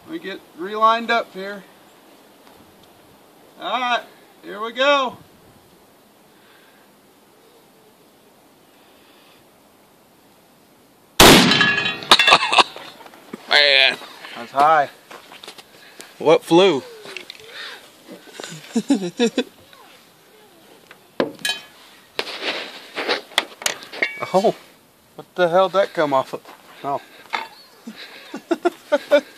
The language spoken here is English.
We get relined up here. Alright, here we go. Man. That's high. What flew? Oh, what the hell did that come off of? Oh.